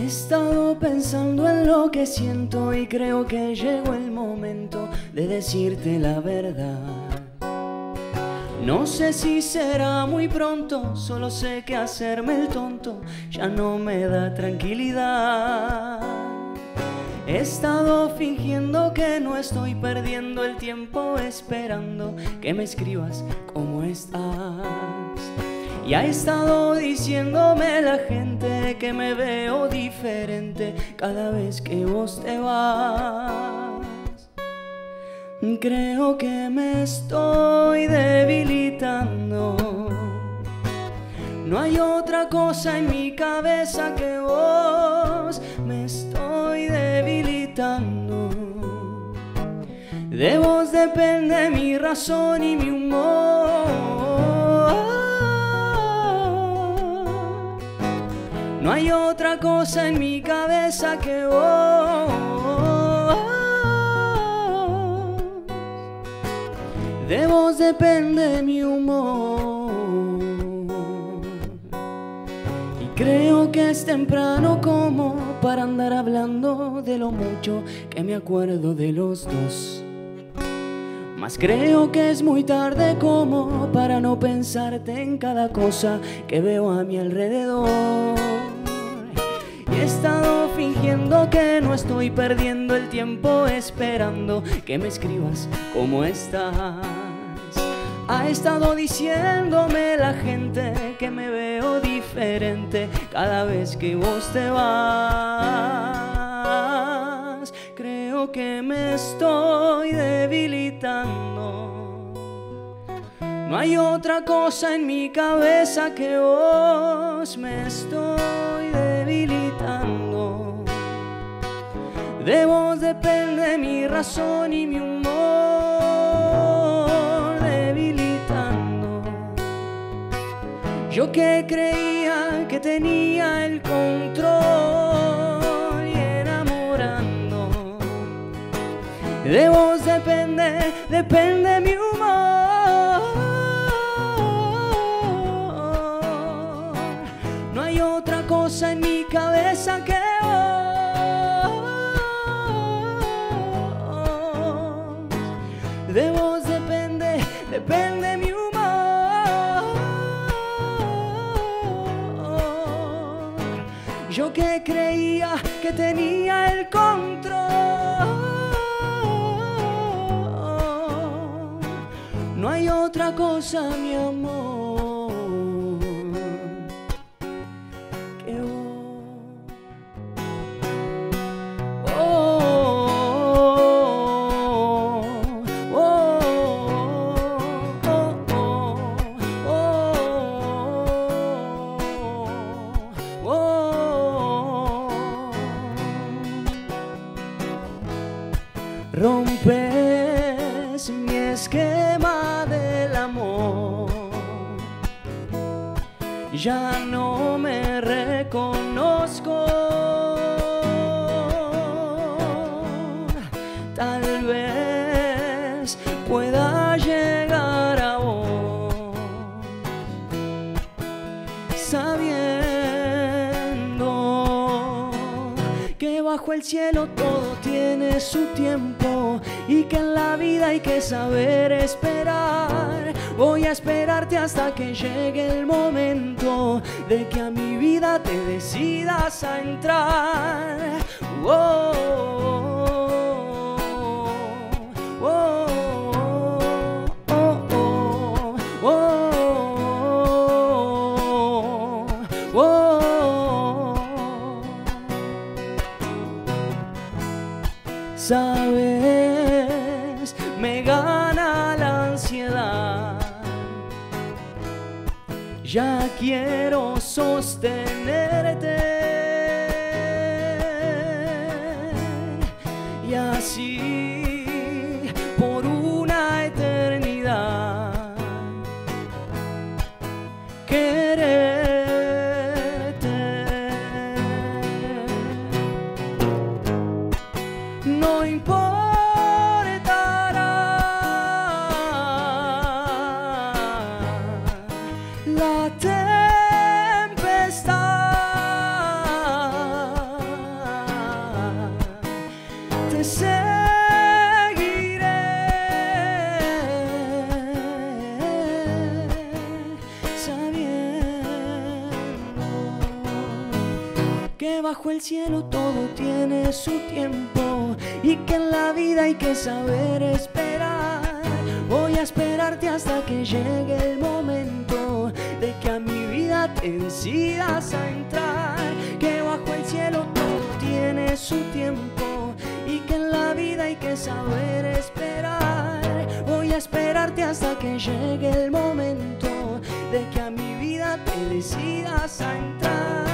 estado pensando en lo que siento y creo que llegó el momento de decirte la verdad. No sé si será muy pronto, solo sé que hacerme el tonto ya no me da tranquilidad. He estado fingiendo que no estoy perdiendo el tiempo esperando que me escribas cómo estás. Y ha estado diciéndome la gente que me veo diferente cada vez que vos te vas. Creo que me estoy debilitando. No hay otra cosa en mi cabeza que vos. Me estoy debilitando. De vos depende mi razón y mi humor. No hay otra cosa en mi cabeza que vos. De vos depende mi humor. Y creo que es temprano como para andar hablando de lo mucho que me acuerdo de los dos. Mas creo que es muy tarde como para no pensarte en cada cosa que veo a mi alrededor. Y he estado fingiendo que no estoy perdiendo el tiempo esperando que me escribas cómo estás. Ha estado diciéndome la gente que me veo diferente cada vez que vos te vas. Creo que me estoy debilitando. No hay otra cosa en mi cabeza que vos. Me estoy debilitando. De vos depende mi razón y mi humor. Debilitando. Yo que creía que tenía el control y enamorando. De vos depende mi humor. No hay otra cosa en mi cabeza que vos. De vos depende mi humor. Yo que creía que tenía el control. No hay otra cosa, mi amor, que vos. Oh, oh, oh, oh, oh, oh. Rompes mi esquema del amor. Ya no me reconozco. Tal vez pueda llegar a vos, sabiendo que bajo el cielo todo tiene su tiempo y que en la vida hay que saber esperar. Voy a esperarte hasta que llegue el momento de que a mi vida te decidas a entrar. Oh, oh, oh, oh, oh, oh, oh. Sabes, me gana la ansiedad. Ya quiero sostenerte y así por una eternidad quererte. No importará la tempestad. que bajo el cielo todo tiene su tiempo y que en la vida hay que saber esperar. Voy a esperarte hasta que llegue el momento de que a mi vida te decidas a entrar, que bajo el cielo todo tiene su tiempo y que en la vida hay que saber esperar. Voy a esperarte hasta que llegue el momento de que a mi vida te decidas a entrar.